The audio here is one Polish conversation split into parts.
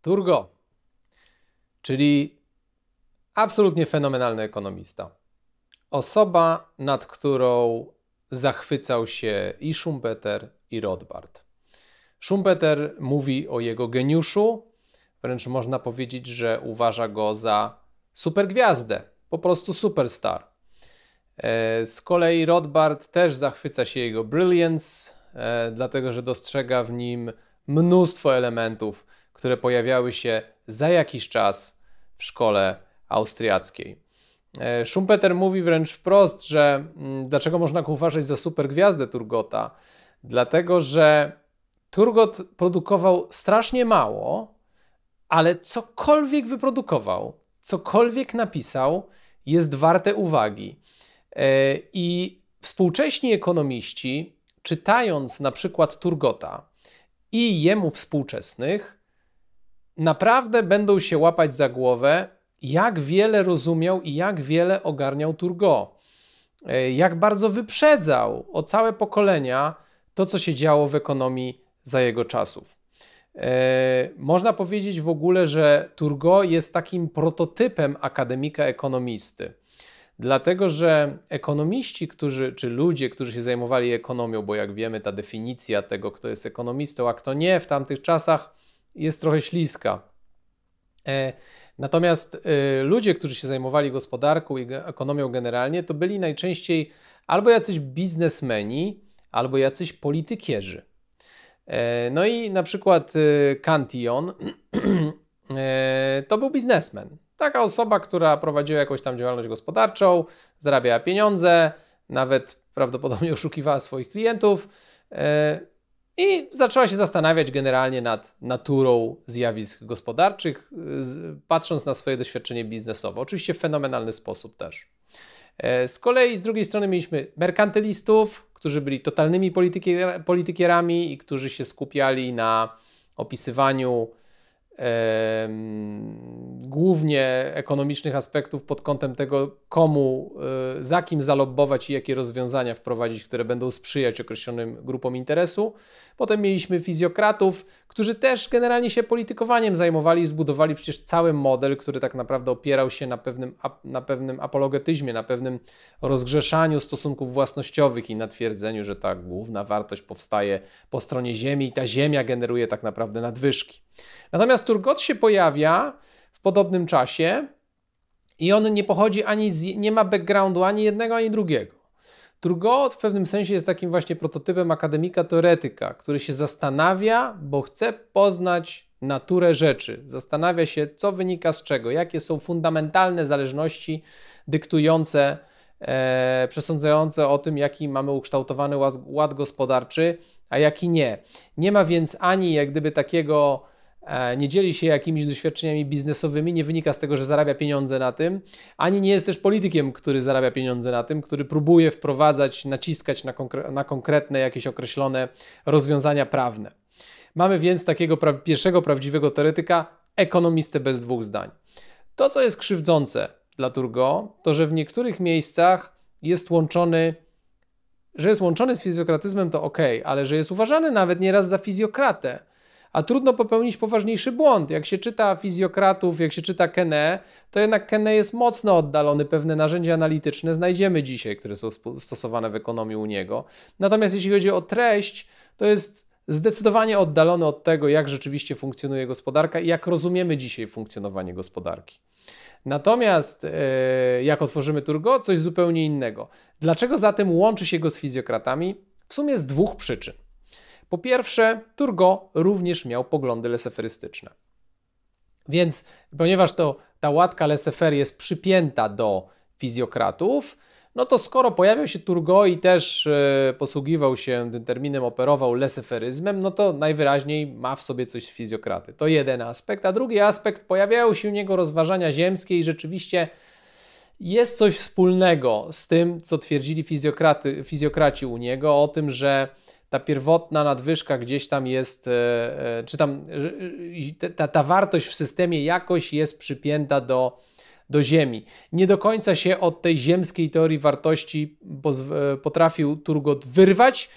Turgot, czyli absolutnie fenomenalny ekonomista. Osoba, nad którą zachwycał się i Schumpeter, i Rothbard. Schumpeter mówi o jego geniuszu, wręcz można powiedzieć, że uważa go za supergwiazdę, po prostu superstar. Z kolei Rothbard też zachwyca się jego brilliance, dlatego że dostrzega w nim mnóstwo elementów, które pojawiały się za jakiś czas w szkole austriackiej. Schumpeter mówi wręcz wprost, że dlaczego można go uważać za supergwiazdę Turgota? Dlatego, że Turgot produkował strasznie mało, ale cokolwiek wyprodukował, cokolwiek napisał, jest warte uwagi. I współcześni ekonomiści, czytając na przykład Turgota i jemu współczesnych, naprawdę będą się łapać za głowę, jak wiele rozumiał i jak wiele ogarniał Turgot. Jak bardzo wyprzedzał o całe pokolenia to, co się działo w ekonomii za jego czasów. Można powiedzieć w ogóle, że Turgot jest takim prototypem akademika ekonomisty. Dlatego, że ekonomiści, czy ludzie, którzy się zajmowali ekonomią, bo jak wiemy, ta definicja tego, kto jest ekonomistą, a kto nie w tamtych czasach jest trochę śliska. Natomiast ludzie, którzy się zajmowali gospodarką i ekonomią generalnie, to byli najczęściej albo jacyś biznesmeni, albo jacyś politykierzy. No i na przykład Cantillon to był biznesmen. Taka osoba, która prowadziła jakąś tam działalność gospodarczą, zarabiała pieniądze, nawet prawdopodobnie oszukiwała swoich klientów i zaczęła się zastanawiać generalnie nad naturą zjawisk gospodarczych, patrząc na swoje doświadczenie biznesowe. Oczywiście w fenomenalny sposób też. Z kolei z drugiej strony mieliśmy merkantylistów, którzy byli totalnymi politykierami i którzy się skupiali na opisywaniu głównie ekonomicznych aspektów pod kątem tego, komu, za kim zalobbować i jakie rozwiązania wprowadzić, które będą sprzyjać określonym grupom interesu. Potem mieliśmy fizjokratów, którzy też generalnie się politykowaniem zajmowali i zbudowali przecież cały model, który tak naprawdę opierał się na pewnym apologetyzmie, na pewnym rozgrzeszaniu stosunków własnościowych i na twierdzeniu, że ta główna wartość powstaje po stronie ziemi i ta ziemia generuje tak naprawdę nadwyżki. Natomiast Turgot się pojawia w podobnym czasie i on nie pochodzi nie ma backgroundu ani jednego, ani drugiego. Turgot w pewnym sensie jest takim właśnie prototypem akademika teoretyka, który się zastanawia, bo chce poznać naturę rzeczy. Zastanawia się, co wynika z czego, jakie są fundamentalne zależności dyktujące, przesądzające o tym, jaki mamy ukształtowany ład gospodarczy, a jaki nie. Nie ma więc ani jak gdyby takiego, nie dzieli się jakimiś doświadczeniami biznesowymi, nie wynika z tego, że zarabia pieniądze na tym, ani nie jest też politykiem, który zarabia pieniądze na tym, który próbuje wprowadzać, naciskać na konkretne jakieś określone rozwiązania prawne. Mamy więc takiego pierwszego prawdziwego teoretyka, ekonomistę bez dwóch zdań. To, co jest krzywdzące dla Turgot, to że w niektórych miejscach jest łączony z fizjokratyzmem, to ok, ale że jest uważany nawet nieraz za fizjokratę. A trudno popełnić poważniejszy błąd. Jak się czyta fizjokratów, jak się czyta Quenet, to jednak Quenet jest mocno oddalony. Pewne narzędzia analityczne znajdziemy dzisiaj, które są stosowane w ekonomii u niego. Natomiast jeśli chodzi o treść, to jest zdecydowanie oddalony od tego, jak rzeczywiście funkcjonuje gospodarka i jak rozumiemy dzisiaj funkcjonowanie gospodarki. Natomiast jak otworzymy Turgot, coś zupełnie innego. Dlaczego zatem łączy się go z fizjokratami? W sumie z dwóch przyczyn. Po pierwsze, Turgot również miał poglądy laissez-fairystyczne. Więc ponieważ ta łatka laissez-faire jest przypięta do fizjokratów, no to skoro pojawiał się Turgot i też posługiwał się tym terminem, operował laissez-fairyzmem, no to najwyraźniej ma w sobie coś z fizjokraty. To jeden aspekt. A drugi aspekt, pojawiają się u niego rozważania ziemskie i rzeczywiście jest coś wspólnego z tym, co twierdzili fizjokraci u niego, o tym, że ta pierwotna nadwyżka gdzieś tam jest, czy tam ta wartość w systemie jakoś jest przypięta do ziemi. Nie do końca się od tej ziemskiej teorii wartości potrafił Turgot wyrwać,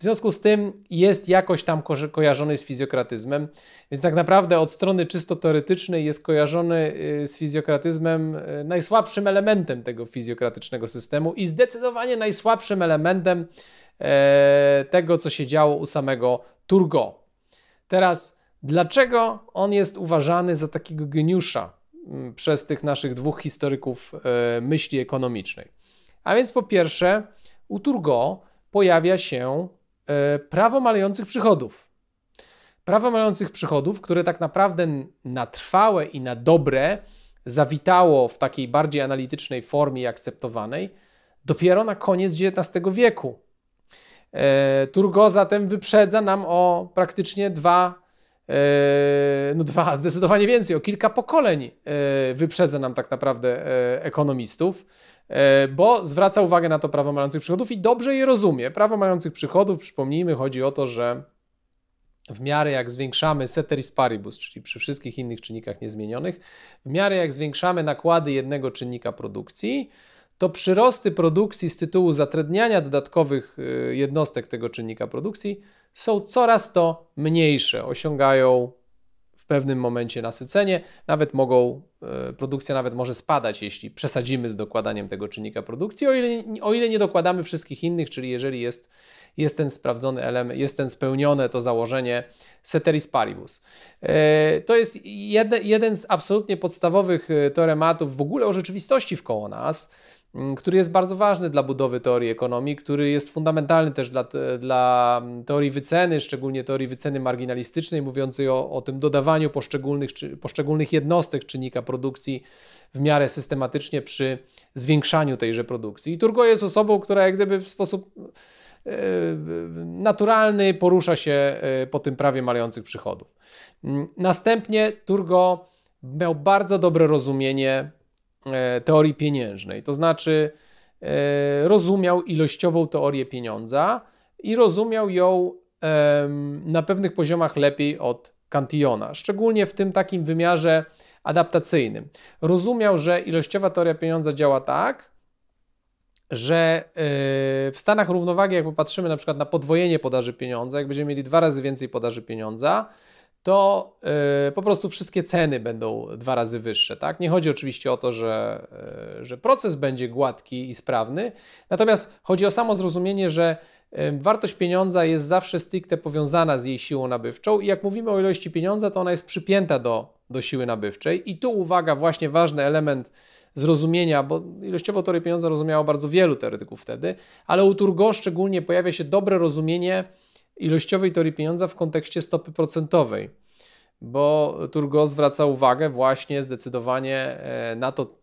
W związku z tym jest jakoś tam kojarzony z fizjokratyzmem, więc tak naprawdę od strony czysto teoretycznej jest kojarzony z fizjokratyzmem, najsłabszym elementem tego fizjokratycznego systemu i zdecydowanie najsłabszym elementem tego, co się działo u samego Turgot. Teraz, dlaczego on jest uważany za takiego geniusza przez tych naszych dwóch historyków myśli ekonomicznej? A więc po pierwsze, u Turgot pojawia się prawo malejących przychodów. Prawo malejących przychodów, które tak naprawdę na trwałe i na dobre zawitało w takiej bardziej analitycznej formie akceptowanej dopiero na koniec XIX wieku. Turgot zatem wyprzedza nam o praktycznie zdecydowanie więcej, o kilka pokoleń wyprzedza nam tak naprawdę ekonomistów, bo zwraca uwagę na to prawo malejących przychodów i dobrze je rozumie. Prawo malejących przychodów, przypomnijmy, chodzi o to, że w miarę jak zwiększamy ceteris paribus, czyli przy wszystkich innych czynnikach niezmienionych, w miarę jak zwiększamy nakłady jednego czynnika produkcji, to przyrosty produkcji z tytułu zatrudniania dodatkowych jednostek tego czynnika produkcji są coraz to mniejsze, osiągają w pewnym momencie nasycenie, produkcja nawet może spadać, jeśli przesadzimy z dokładaniem tego czynnika produkcji, o ile nie dokładamy wszystkich innych, czyli jeżeli jest ten sprawdzony element, jest ten spełnione to założenie ceteris paribus. To jest jeden z absolutnie podstawowych teorematów w ogóle o rzeczywistości wkoło nas, który jest bardzo ważny dla budowy teorii ekonomii, który jest fundamentalny też dla teorii wyceny, szczególnie teorii wyceny marginalistycznej, mówiącej o tym dodawaniu poszczególnych jednostek czynnika produkcji w miarę systematycznie przy zwiększaniu tejże produkcji. I Turgot jest osobą, która jak gdyby w sposób naturalny porusza się po tym prawie malejących przychodów. Następnie Turgot miał bardzo dobre rozumienie teorii pieniężnej, to znaczy rozumiał ilościową teorię pieniądza i rozumiał ją na pewnych poziomach lepiej od Cantillona, szczególnie w tym takim wymiarze adaptacyjnym. Rozumiał, że ilościowa teoria pieniądza działa tak, że w stanach równowagi, jak popatrzymy na przykład na podwojenie podaży pieniądza, jak będziemy mieli 2 razy więcej podaży pieniądza, to po prostu wszystkie ceny będą 2 razy wyższe. Tak? Nie chodzi oczywiście o to, że proces będzie gładki i sprawny, natomiast chodzi o samo zrozumienie, że wartość pieniądza jest zawsze stricte powiązana z jej siłą nabywczą i jak mówimy o ilości pieniądza, to ona jest przypięta do siły nabywczej i tu uwaga, właśnie ważny element zrozumienia, bo ilościowo teorię pieniądza rozumiało bardzo wielu teoretyków wtedy, ale u Turgot szczególnie pojawia się dobre rozumienie ilościowej teorii pieniądza w kontekście stopy procentowej, bo Turgot zwraca uwagę właśnie zdecydowanie na to,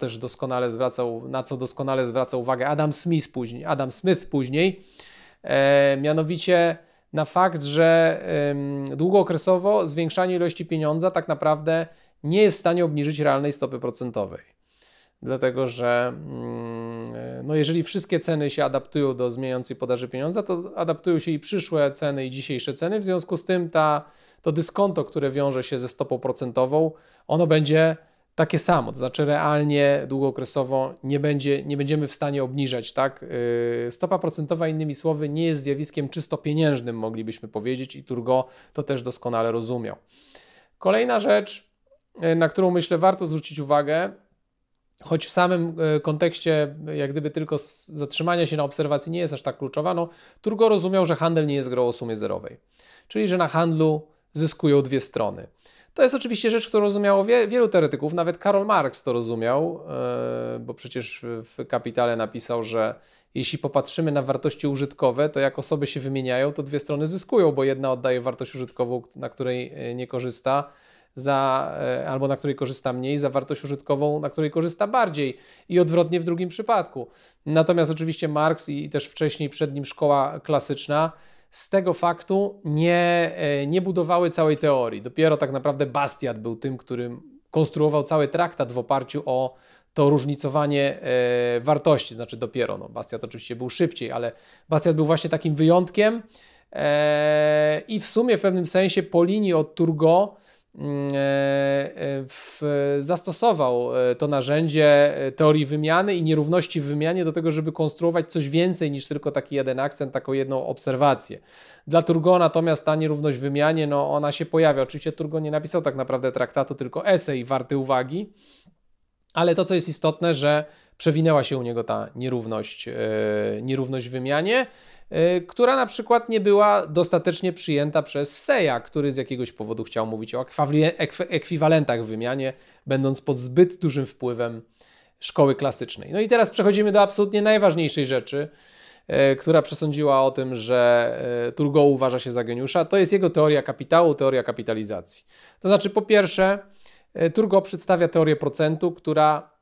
na co doskonale zwraca uwagę Adam Smith później, mianowicie na fakt, że długookresowo zwiększanie ilości pieniądza tak naprawdę nie jest w stanie obniżyć realnej stopy procentowej. Dlatego, że jeżeli wszystkie ceny się adaptują do zmieniającej podaży pieniądza, to adaptują się i przyszłe ceny, i dzisiejsze ceny. W związku z tym to dyskonto, które wiąże się ze stopą procentową, ono będzie takie samo. To znaczy realnie, długookresowo nie będziemy w stanie obniżać. Tak? Stopa procentowa, innymi słowy, nie jest zjawiskiem czysto pieniężnym, moglibyśmy powiedzieć, i Turgot to też doskonale rozumiał. Kolejna rzecz, na którą myślę warto zwrócić uwagę, choć w samym kontekście jak gdyby tylko zatrzymania się na obserwacji nie jest aż tak kluczowa, Turgot rozumiał, że handel nie jest grą o sumie zerowej. Czyli, że na handlu zyskują dwie strony. To jest oczywiście rzecz, którą rozumiało wielu teoretyków, nawet Karl Marx to rozumiał, bo przecież w Kapitale napisał, że jeśli popatrzymy na wartości użytkowe, to jak osoby się wymieniają, to dwie strony zyskują, bo jedna oddaje wartość użytkową, na której nie korzysta, albo na której korzysta mniej, za wartość użytkową, na której korzysta bardziej i odwrotnie w drugim przypadku. Natomiast oczywiście Marx i też wcześniej przed nim szkoła klasyczna z tego faktu nie budowały całej teorii. Dopiero tak naprawdę Bastiat był tym, który konstruował cały traktat w oparciu o to różnicowanie wartości, znaczy dopiero, Bastiat oczywiście był szybciej, ale Bastiat był właśnie takim wyjątkiem i w sumie w pewnym sensie po linii od Turgot zastosował to narzędzie teorii wymiany i nierówności w wymianie do tego, żeby konstruować coś więcej niż tylko taki jeden akcent, taką jedną obserwację. Dla Turgot natomiast ta nierówność w wymianie, no ona się pojawia. Oczywiście Turgot nie napisał tak naprawdę traktatu, tylko esej warty uwagi, ale to, co jest istotne, że przewinęła się u niego ta nierówność w wymianie, która na przykład nie była dostatecznie przyjęta przez Seya, który z jakiegoś powodu chciał mówić o ekwiwalentach w wymianie, będąc pod zbyt dużym wpływem szkoły klasycznej. No i teraz przechodzimy do absolutnie najważniejszej rzeczy, która przesądziła o tym, że Turgot uważa się za geniusza. To jest jego teoria kapitału, teoria kapitalizacji. To znaczy, po pierwsze, Turgot przedstawia teorię procentu, która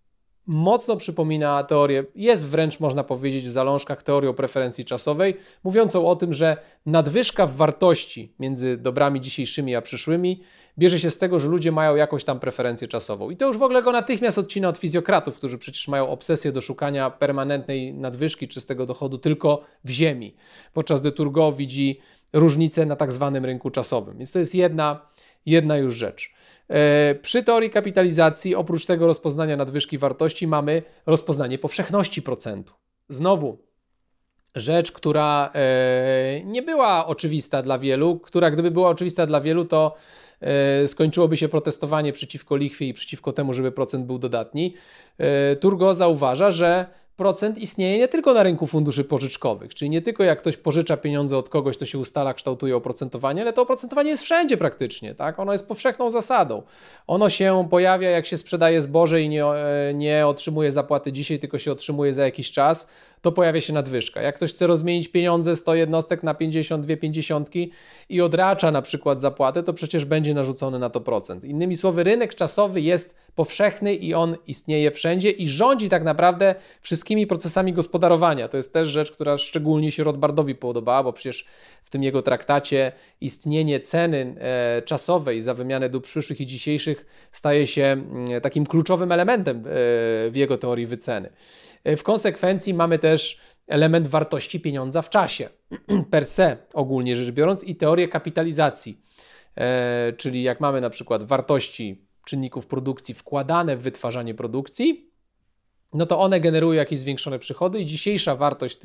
mocno przypomina teorię, jest wręcz można powiedzieć w zalążkach teorią preferencji czasowej, mówiącą o tym, że nadwyżka w wartości między dobrami dzisiejszymi a przyszłymi bierze się z tego, że ludzie mają jakąś tam preferencję czasową. I to już w ogóle go natychmiast odcina od fizjokratów, którzy przecież mają obsesję do szukania permanentnej nadwyżki czystego dochodu tylko w ziemi, podczas gdy Turgot widzi różnicę na tak zwanym rynku czasowym. Więc to jest jedna już rzecz. Przy teorii kapitalizacji, oprócz tego rozpoznania nadwyżki wartości, mamy rozpoznanie powszechności procentu. Znowu rzecz, która nie była oczywista dla wielu, która gdyby była oczywista dla wielu, to skończyłoby się protestowanie przeciwko lichwie i przeciwko temu, żeby procent był dodatni. Turgot zauważa, że procent istnieje nie tylko na rynku funduszy pożyczkowych, czyli nie tylko jak ktoś pożycza pieniądze od kogoś, to się ustala, kształtuje oprocentowanie, ale to oprocentowanie jest wszędzie praktycznie, tak? Ono jest powszechną zasadą. Ono się pojawia, jak się sprzedaje zboże i nie otrzymuje zapłaty dzisiaj, tylko się otrzymuje za jakiś czas, to pojawia się nadwyżka. Jak ktoś chce rozmienić pieniądze 100 jednostek na 52 pięćdziesiątki i odracza na przykład zapłatę, to przecież będzie narzucony na to procent. Innymi słowy, rynek czasowy jest powszechny i on istnieje wszędzie i rządzi tak naprawdę wszystkimi procesami gospodarowania. To jest też rzecz, która szczególnie się Rothbardowi podobała, bo przecież w tym jego traktacie istnienie ceny czasowej za wymianę dóbr przyszłych i dzisiejszych staje się takim kluczowym elementem w jego teorii wyceny. W konsekwencji mamy też element wartości pieniądza w czasie, per se ogólnie rzecz biorąc, i teorię kapitalizacji, czyli jak mamy na przykład wartości czynników produkcji wkładane w wytwarzanie produkcji, no to one generują jakieś zwiększone przychody i dzisiejsza wartość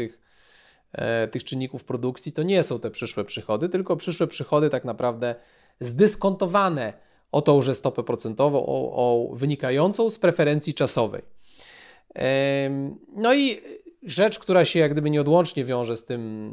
tych czynników produkcji to nie są te przyszłe przychody, tylko przyszłe przychody tak naprawdę zdyskontowane o tąże stopę procentową, wynikającą z preferencji czasowej. No i rzecz, która się jak gdyby nieodłącznie wiąże z tym,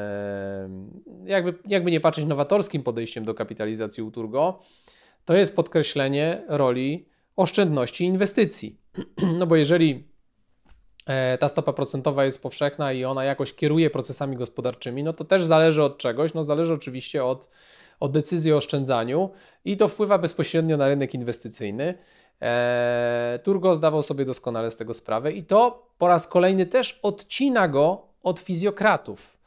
jakby nie patrzeć, nowatorskim podejściem do kapitalizacji u Turgot, to jest podkreślenie roli oszczędności i inwestycji. No bo jeżeli ta stopa procentowa jest powszechna i ona jakoś kieruje procesami gospodarczymi, no to też zależy od czegoś, no zależy oczywiście od decyzji o oszczędzaniu i to wpływa bezpośrednio na rynek inwestycyjny. Turgot zdawał sobie doskonale z tego sprawę i to po raz kolejny też odcina go od fizjokratów.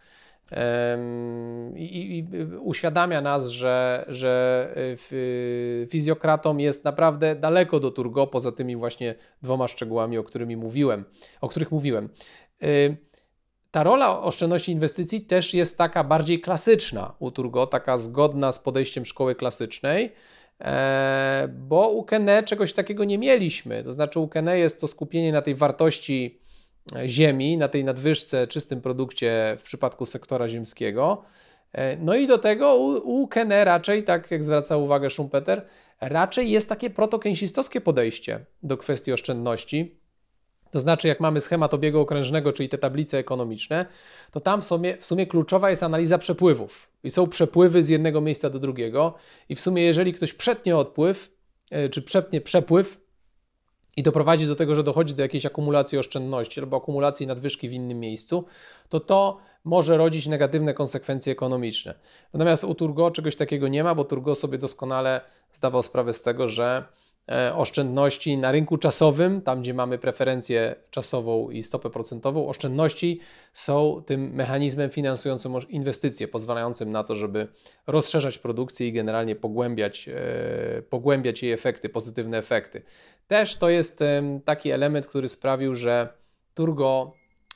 I uświadamia nas, że fizjokratom jest naprawdę daleko do Turgot, poza tymi właśnie dwoma szczegółami, o których mówiłem. Ta rola oszczędności inwestycji też jest taka bardziej klasyczna u Turgot, taka zgodna z podejściem szkoły klasycznej, bo u Quenet czegoś takiego nie mieliśmy. To znaczy u Quenet jest to skupienie na tej wartości ziemi, na tej nadwyżce, czystym produkcie w przypadku sektora ziemskiego. No i do tego u Quenet raczej, tak jak zwraca uwagę Schumpeter, raczej jest takie proto-keynesistowskie podejście do kwestii oszczędności. To znaczy, jak mamy schemat obiegu okrężnego, czyli te tablice ekonomiczne, to tam w sumie kluczowa jest analiza przepływów. I są przepływy z jednego miejsca do drugiego i w sumie jeżeli ktoś przetnie odpływ, czy przepnie przepływ i doprowadzi do tego, że dochodzi do jakiejś akumulacji oszczędności albo akumulacji nadwyżki w innym miejscu, to może rodzić negatywne konsekwencje ekonomiczne. Natomiast u Turgot czegoś takiego nie ma, bo Turgot sobie doskonale zdawał sprawę z tego, że oszczędności na rynku czasowym, tam gdzie mamy preferencję czasową i stopę procentową, oszczędności są tym mechanizmem finansującym inwestycje, pozwalającym na to, żeby rozszerzać produkcję i generalnie pogłębiać jej efekty, pozytywne efekty. Też to jest taki element, który sprawił, że Turgot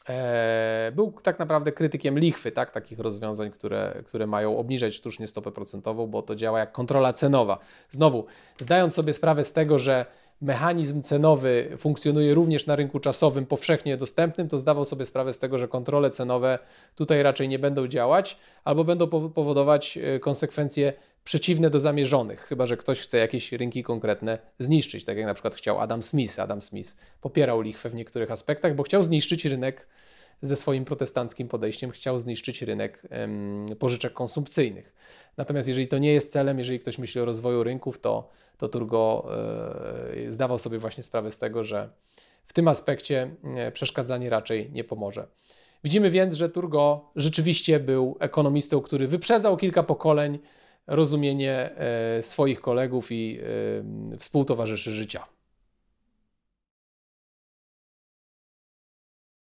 Był tak naprawdę krytykiem lichwy, tak? Takich rozwiązań, które mają obniżać sztucznie stopę procentową, bo to działa jak kontrola cenowa. Znowu, zdając sobie sprawę z tego, że mechanizm cenowy funkcjonuje również na rynku czasowym powszechnie dostępnym, to zdawał sobie sprawę z tego, że kontrole cenowe tutaj raczej nie będą działać albo będą powodować konsekwencje przeciwne do zamierzonych, chyba że ktoś chce jakieś rynki konkretne zniszczyć, tak jak na przykład chciał Adam Smith. Adam Smith popierał lichwę w niektórych aspektach, bo chciał zniszczyć rynek ze swoim protestanckim podejściem, chciał zniszczyć rynek pożyczek konsumpcyjnych. Natomiast jeżeli to nie jest celem, jeżeli ktoś myśli o rozwoju rynków, to Turgot zdawał sobie właśnie sprawę z tego, że w tym aspekcie przeszkadzanie raczej nie pomoże. Widzimy więc, że Turgot rzeczywiście był ekonomistą, który wyprzedzał kilka pokoleń rozumienie swoich kolegów i współtowarzyszy życia.